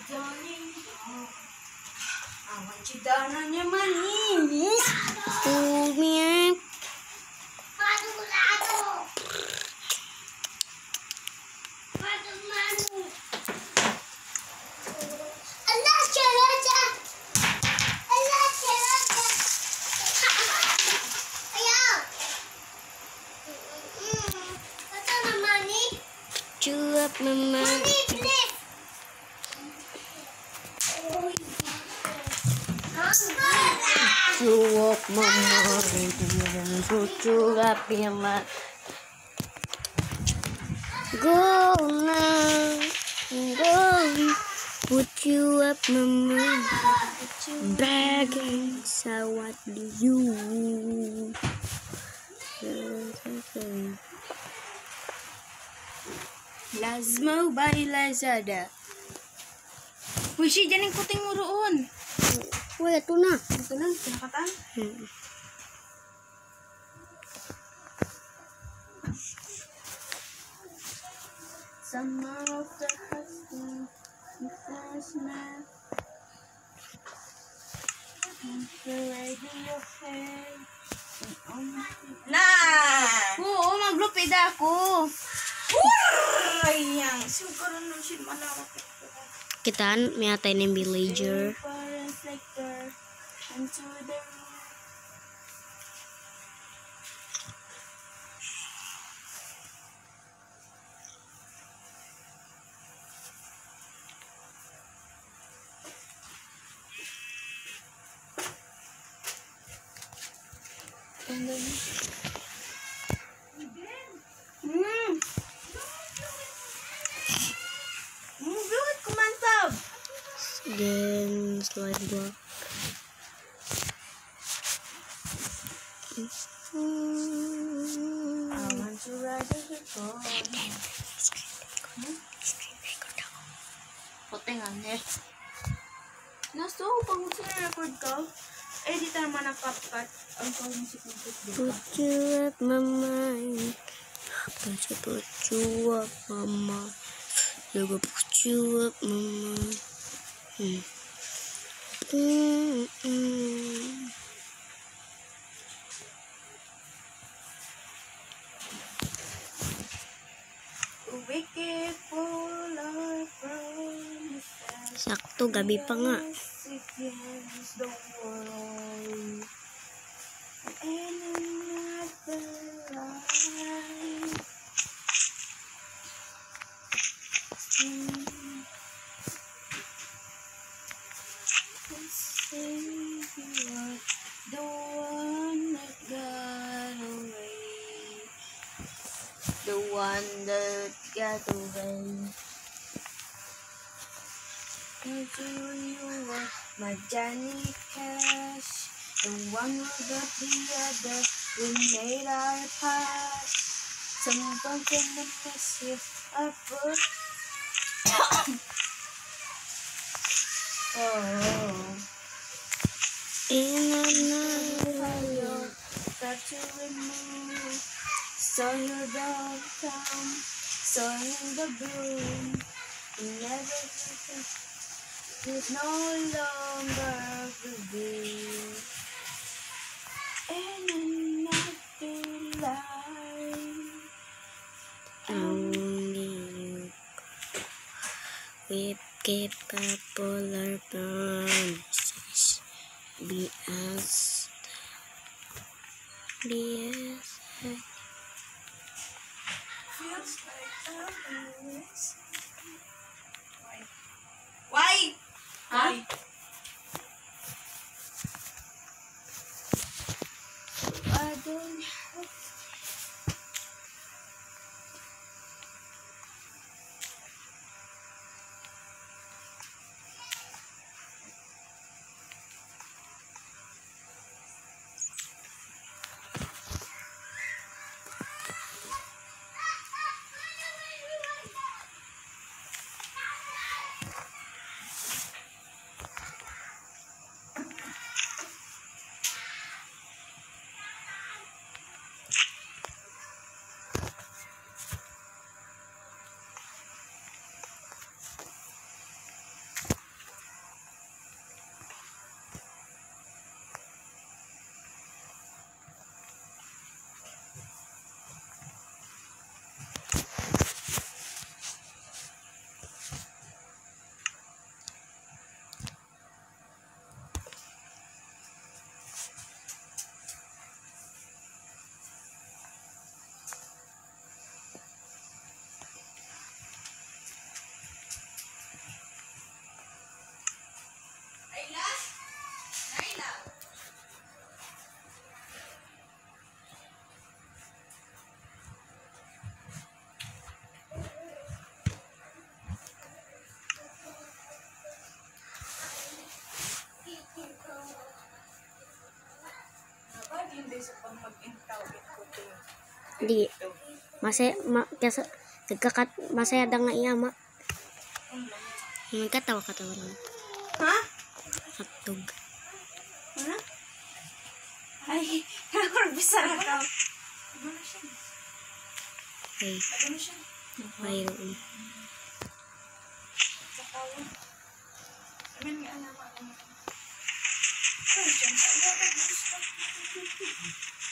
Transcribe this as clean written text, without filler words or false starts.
Cidananya manis. Umik. Cuap mama. Cuap mama. Cuap mama. Go now, go. Put you up, mama. Begging, so what do you? Lazmo by Lazada. Wishi, dyan yung kuting mo roon. Uy, ito na. Ito na, pinakatan. Some of the husband, the first man. The radio head. Nah! Oo, mag-lupid ako. Ayang, siguro nung siya malawak. Kitaan, may atay ng villager. Buat ko mantap. Then slide block. Aman sudah ada. Potengan deh. Naso pag record ka, edit naman ang kapkat ang music ng put you up my mind. Put you up mama. Juga put you up mama. Sakto, gabi pa nga. The one that got away. The one that got away. Do you want my Johnny Cash? The one who got the other. We made our path. Someone can miss you. I put. Oh. In another start to remove. Saw you downtown, saw in the bloom. Never is no longer the view. In another life, only you. We keep popular promises. Be as feels like why? Huh? I don't have. sa pag mag-intaw ko to. Di. Kaya masaya da nga iya, ma. Katawa lang. Ha? Hotdog. Ano? Ay, bisa na ka. Ano siya? Ay. Ano siya? Mayroon. Sakawin. Amin nga alam ako. Ay, dyan sa iya.